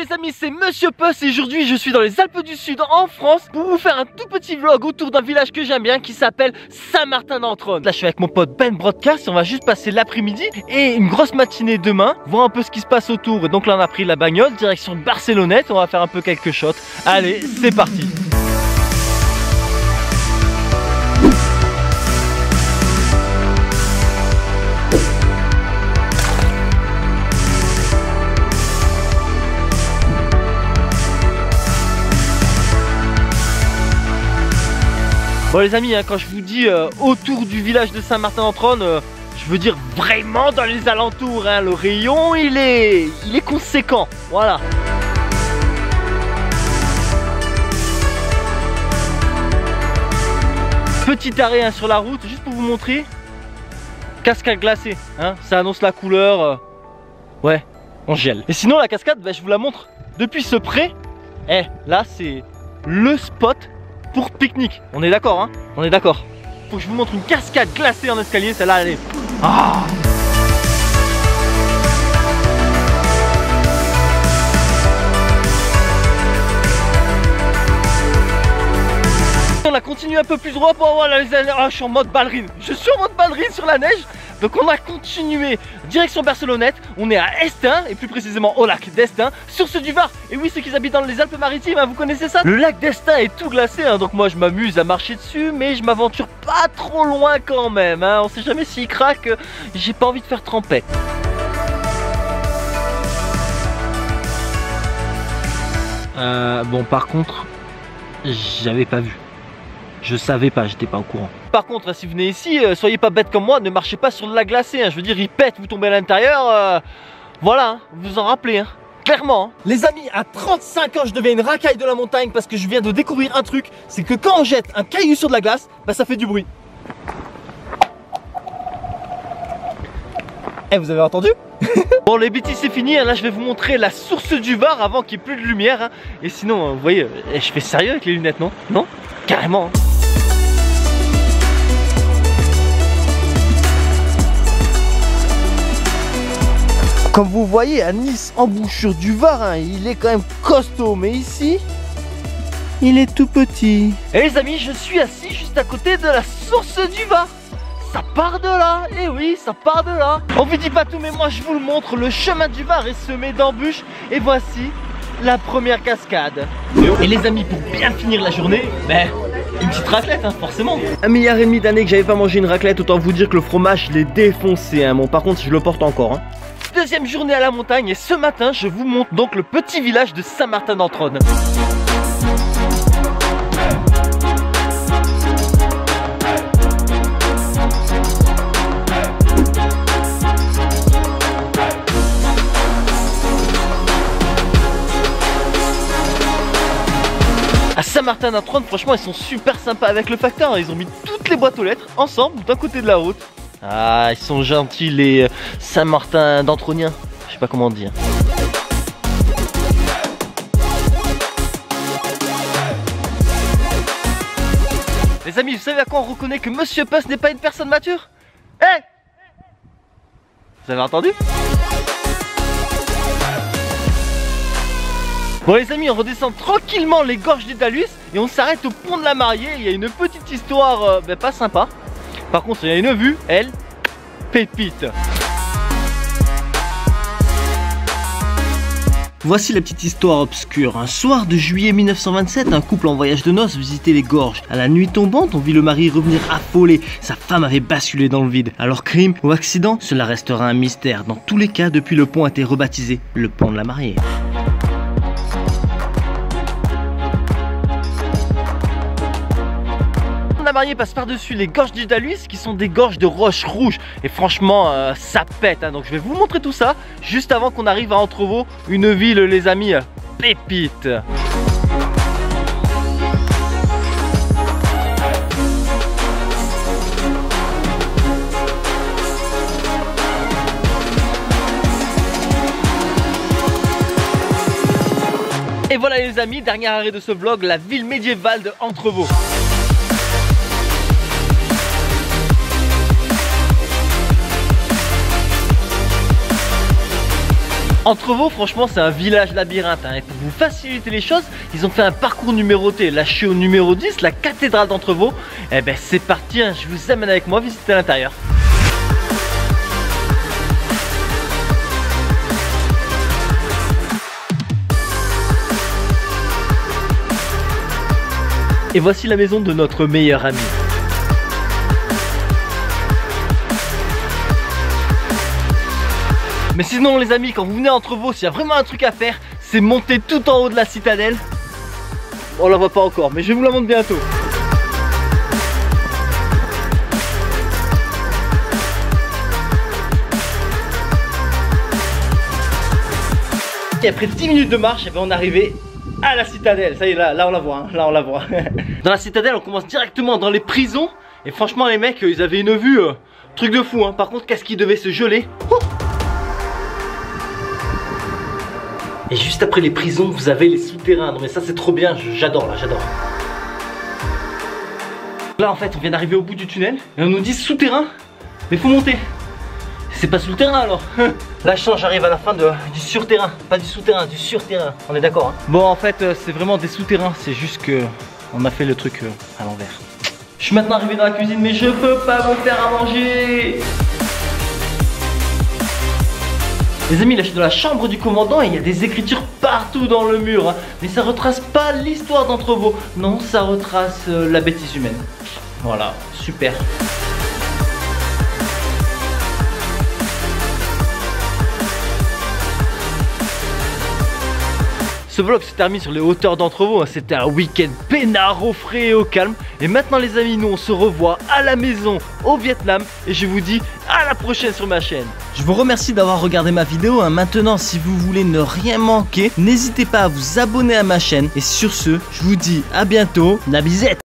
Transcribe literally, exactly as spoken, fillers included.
les amis, c'est Monsieur Puss et aujourd'hui je suis dans les Alpes du Sud en France pour vous faire un tout petit vlog autour d'un village que j'aime bien qui s'appelle Saint-Martin-d'Entronne. Là je suis avec mon pote Ben Broadcast, on va juste passer l'après-midi et une grosse matinée demain, voir un peu ce qui se passe autour. Et donc là on a pris la bagnole, direction Barcelonnette, on va faire un peu quelques shots. Allez, c'est parti. Bon les amis, hein, quand je vous dis euh, autour du village de Saint-Martin-d'Entronne, euh, je veux dire vraiment dans les alentours, hein, le rayon il est, il est conséquent, voilà. Petit arrêt hein, sur la route, juste pour vous montrer, cascade glacée, hein, ça annonce la couleur, euh, ouais, on gèle. Et sinon la cascade, bah, je vous la montre depuis ce pré, eh, là c'est le spot pour pique-nique, on est d'accord hein, on est d'accord. Faut que je vous montre une cascade glacée en escalier, celle-là elle est... Ah, on a continué un peu plus droit pour avoir la... Ah, je suis en mode ballerine, je suis en mode ballerine sur la neige. Donc on a continué direction Barcelonnette, on est à Estaing et plus précisément au lac d'Estaing sur ceux du Var. Et oui, ceux qui habitent dans les Alpes-Maritimes, hein, vous connaissez ça? Le lac d'Estaing est tout glacé, hein, donc moi je m'amuse à marcher dessus, mais je m'aventure pas trop loin quand même, hein. On sait jamais s'il craque, j'ai pas envie de faire trempette. Euh, bon par contre, j'avais pas vu. Je savais pas, j'étais pas au courant. Par contre, si vous venez ici, euh, soyez pas bêtes comme moi, ne marchez pas sur le lac glacé, hein. Je veux dire, il pète, vous tombez à l'intérieur, euh, voilà, hein, vous vous en rappelez, hein. Clairement, hein. Les amis, à trente-cinq ans, je deviens une racaille de la montagne parce que je viens de découvrir un truc, c'est que quand on jette un caillou sur de la glace, bah ça fait du bruit. Eh, vous avez entendu? Bon les bêtises c'est fini, hein. Là je vais vous montrer la source du Var avant qu'il n'y ait plus de lumière, hein. Et sinon, euh, vous voyez, je fais sérieux avec les lunettes, non? Non? Carrément, hein. Comme vous voyez à Nice, embouchure du Var, hein, il est quand même costaud, mais ici, il est tout petit. Et les amis, je suis assis juste à côté de la source du Var. Ça part de là, et oui, ça part de là. On vous dit pas tout, mais moi je vous le montre, le chemin du Var est semé d'embûches. Et voici la première cascade. Et les amis, pour bien finir la journée, ben, une petite raclette, hein, forcément. Un milliard et demi d'années que j'avais pas mangé une raclette, autant vous dire que le fromage, je l'ai défoncé, hein. Bon, par contre, je le porte encore, hein. Deuxième journée à la montagne, et ce matin, je vous montre donc le petit village de Saint-Martin-d'Entronne. À Saint-Martin-d'Entronne, franchement, ils sont super sympas avec le facteur. Ils ont mis toutes les boîtes aux lettres ensemble d'un côté de la route. Ah, ils sont gentils les Saint-Martin-d'Entroniens. Je sais pas comment dire. Les amis, vous savez à quoi on reconnaît que Monsieur Puss n'est pas une personne mature? Eh hey, vous avez entendu? Bon les amis, on redescend tranquillement les gorges du Talus et on s'arrête au pont de la Mariée. Il y a une petite histoire euh, ben, pas sympa. Par contre, il y a une vue, elle, pépite. Voici la petite histoire obscure. Un soir de juillet mille neuf cent vingt-sept, un couple en voyage de noces visitait les gorges. À la nuit tombante, on vit le mari revenir affolé. Sa femme avait basculé dans le vide. Alors crime ou accident, cela restera un mystère. Dans tous les cas, depuis le pont a été rebaptisé le pont de la Mariée. La Mariée passe par-dessus les gorges du Talus qui sont des gorges de roches rouges et franchement euh, ça pète, hein. Donc je vais vous montrer tout ça juste avant qu'on arrive à Entrevaux, une ville les amis pépite. Et voilà les amis, dernier arrêt de ce vlog, la ville médiévale de Entrevaux. Entrevaux, franchement, c'est un village labyrinthe, hein. Et pour vous faciliter les choses, ils ont fait un parcours numéroté. Là, je suis au numéro dix, la cathédrale d'Entrevaux. Et ben, c'est parti, hein. Je vous amène avec moi visiter l'intérieur. Et voici la maison de notre meilleur ami. Mais sinon les amis, quand vous venez à Entrevaux, s'il y a vraiment un truc à faire, c'est monter tout en haut de la citadelle. On la voit pas encore, mais je vais vous la montrer bientôt. Et après dix minutes de marche, eh ben, on est arrivé à la citadelle. Ça y est, là, là on la voit, hein. Là on la voit. Dans la citadelle, on commence directement dans les prisons. Et franchement les mecs, ils avaient une vue euh, truc de fou, hein. Par contre, qu'est-ce qui devait se geler? Oh, et juste après les prisons, vous avez les souterrains. Non mais ça c'est trop bien, j'adore là, j'adore. Là en fait, on vient d'arriver au bout du tunnel et on nous dit souterrain, mais faut monter. C'est pas sous le terrain alors. Là je sens j'arrive à la fin de, du surterrain, pas du souterrain, du surterrain. On est d'accord, hein? Bon en fait euh, c'est vraiment des souterrains, c'est juste que on a fait le truc euh, à l'envers. Je suis maintenant arrivé dans la cuisine mais je peux pas me faire à manger. Les amis, là je suis dans la chambre du commandant et il y a des écritures partout dans le mur, hein. Mais ça retrace pas l'histoire d'Entrevaux. Non, ça retrace euh, la bêtise humaine. Voilà, super. Ce vlog se termine sur les hauteurs d'Entrevaux, hein. C'était un week-end peinard au frais et au calme. Et maintenant les amis, nous on se revoit à la maison au Vietnam. Et je vous dis à la prochaine sur ma chaîne. Je vous remercie d'avoir regardé ma vidéo, hein. Maintenant si vous voulez ne rien manquer, n'hésitez pas à vous abonner à ma chaîne. Et sur ce, je vous dis à bientôt, la bisette.